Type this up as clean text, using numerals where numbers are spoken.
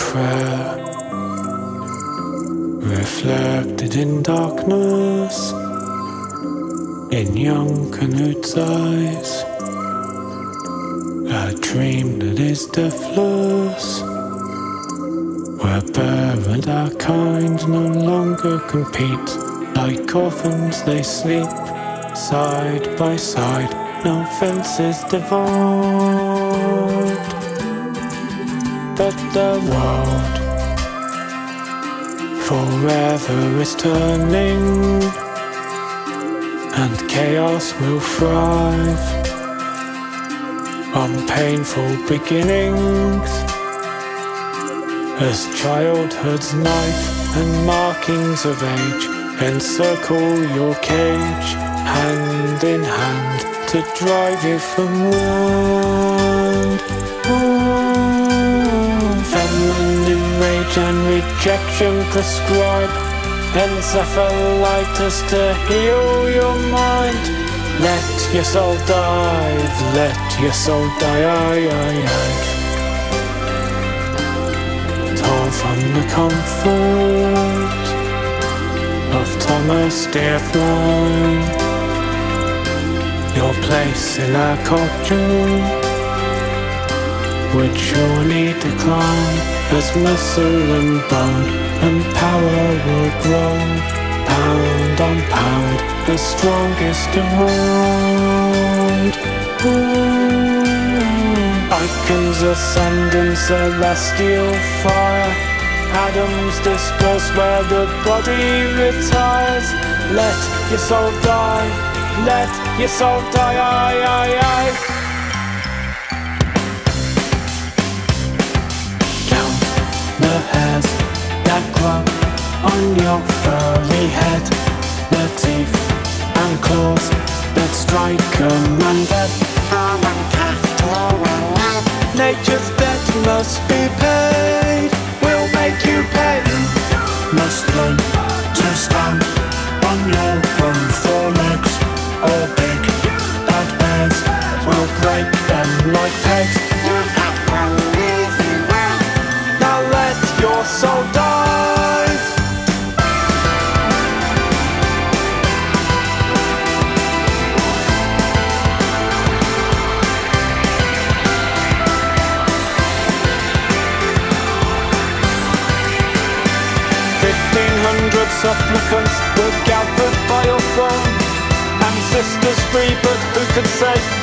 prayer reflected in darkness in young Knut's eyes. A dream that is deathless, where bear and our kind no longer compete. Like orphans they sleep side by side, no fences divide. But the world forever is turning, and chaos will thrive on painful beginnings, as childhood's knife and markings of age encircle your cage, hand in hand to drive you from land. Feminine rage and rejection prescribe Encephalitis to heal your mind. Let your soul dive, let your soul dive. Torn from the comfort of Thomas Dörflein, your place in our culture would surely decline, as muscle and bone and power will grow, pound on pound, the strongest around. Icons ascend in celestial fire, atoms disperse where the body retires. Let your soul die, let your soul die. Count the hairs that grow on your furry head, the teeth and claws that strike undead. Nature's debt must be paid, we'll make you pay. Must learn to stand on your own four legs, or big bad bears will break them like pegs. Now let your soul dive. Supplicants were gathered by your throne, ancestors free, but who could say